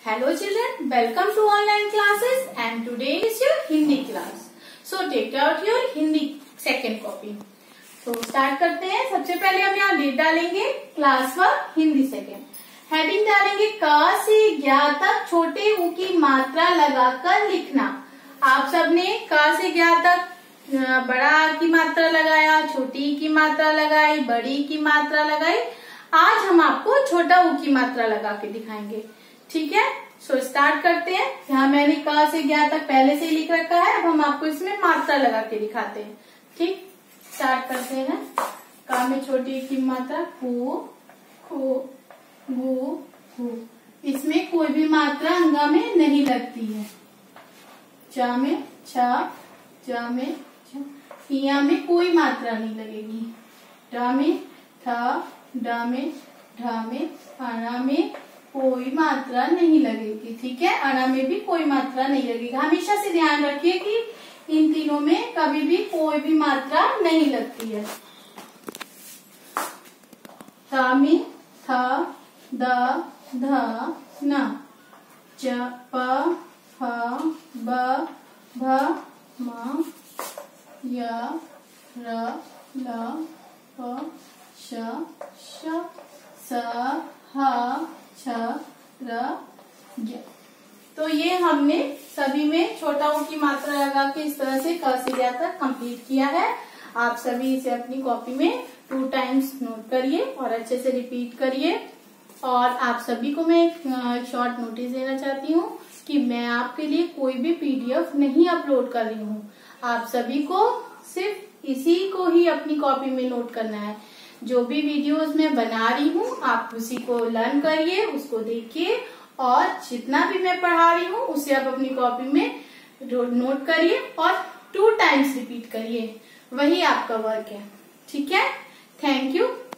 Hello children, welcome to online classes and today is your Hindi class. So take out your Hindi second copy. तो start करते हैं। सबसे पहले हम यहाँ डेट डालेंगे, class work Hindi second. Heading डालेंगे क से ज्ञ तक छोटे ऊ की मात्रा लगाकर लिखना। आप सबने क से ज्ञ तक बड़ा की मात्रा लगाया, छोटी की मात्रा लगाई, बड़ी की मात्रा लगाई। आज हम आपको छोटा ऊ की मात्रा लगा के दिखाएंगे, ठीक है। सो स्टार्ट करते हैं। यहाँ मैंने क से ज्ञ तक पहले से ही लिख रखा है, अब हम आपको इसमें मात्रा लगा के दिखाते हैं, ठीक। स्टार्ट करते हैं। का में छोटी की मात्रा कु, खु, गु, हु। इसमें कोई भी मात्रा अंगा में नहीं लगती है। च में छ, ज में छ, इया में कोई मात्रा नहीं लगेगी। ड में थ, ड में ढ में, अणा में कोई मात्रा नहीं लगेगी, ठीक है। अणा में भी कोई मात्रा नहीं लगेगी। हमेशा से ध्यान रखिए कि इन तीनों में कभी भी कोई भी मात्रा नहीं लगती है। थ में थ, द, ध, न, च, प, फ, ब, भ, म, य, र, ल, प, श, स, ह, छ, र, य। तो ये हमने सभी में छोटा ऊ की मात्रा लगा के इस तरह से क से ज्ञ तक कंप्लीट किया है। आप सभी इसे अपनी कॉपी में 2 टाइम्स नोट करिए और अच्छे से रिपीट करिए। और आप सभी को मैं एक शॉर्ट नोटिस देना चाहती हूँ कि मैं आपके लिए कोई भी पीडीएफ नहीं अपलोड कर रही हूँ। आप सभी को सिर्फ इसी को ही अपनी कॉपी में नोट करना है। जो भी वीडियोस मैं बना रही हूँ आप उसी को लर्न करिए, उसको देखिए और जितना भी मैं पढ़ा रही हूँ उसे आप अपनी कॉपी में नोट करिए और 2 टाइम्स रिपीट करिए। वही आपका वर्क है, ठीक है। Thank you.